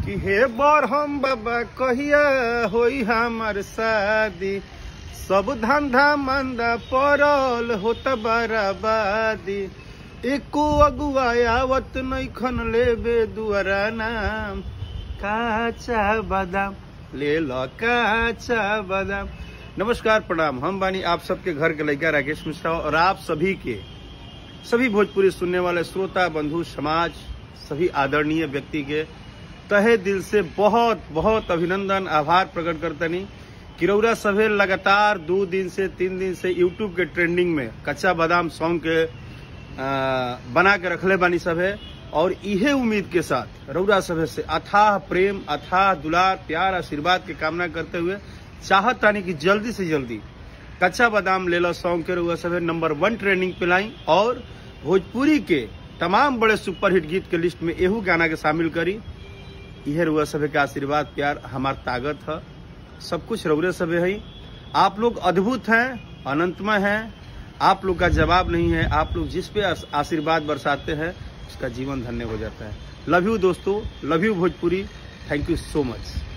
कि हे बरहम बाबा कहिया होई हमार शादी, सब धंधा मंदा पड़ल होत बराबादी, एको अगुआ आवत नइखन लेबे दुआरा नाम, काचा बादाम ले लो काचा बादाम। नमस्कार प्रणाम, हम बानी आप सबके घर के लड़का राकेश मिश्रा और आप सभी के सभी भोजपुरी सुनने वाले श्रोता बंधु समाज सभी आदरणीय व्यक्ति के तहे दिल से बहुत बहुत अभिनंदन आभार प्रकट करतनी कि रउरा सभे लगातार 2 दिन से 3 दिन से यूट्यूब के ट्रेंडिंग में कच्चा बादाम सॉन्ग के बना के रखले बानी सभे। और इहे उम्मीद के साथ रउरा सभे से अथाह प्रेम अथाह दुलार प्यार आशीर्वाद के कामना करते हुए चाहत तानी कि जल्दी से जल्दी कच्चा बादाम ले लो सॉन्ग के रउरा सभे नंबर 1 ट्रेंडिंग पे लाई और भोजपुरी के तमाम बड़े सुपरहिट गीत के लिस्ट में एहू गाना के शामिल करी। यह रउरा सभे का आशीर्वाद प्यार हमार ताकत है, सब कुछ रउरे सभे है। आप लोग अद्भुत हैं, अनंतमय हैं, आप लोग का जवाब नहीं है। आप लोग जिस पे आशीर्वाद बरसाते हैं उसका जीवन धन्य हो जाता है। लव यू दोस्तों, love you Bhojpuri, thank you so मच।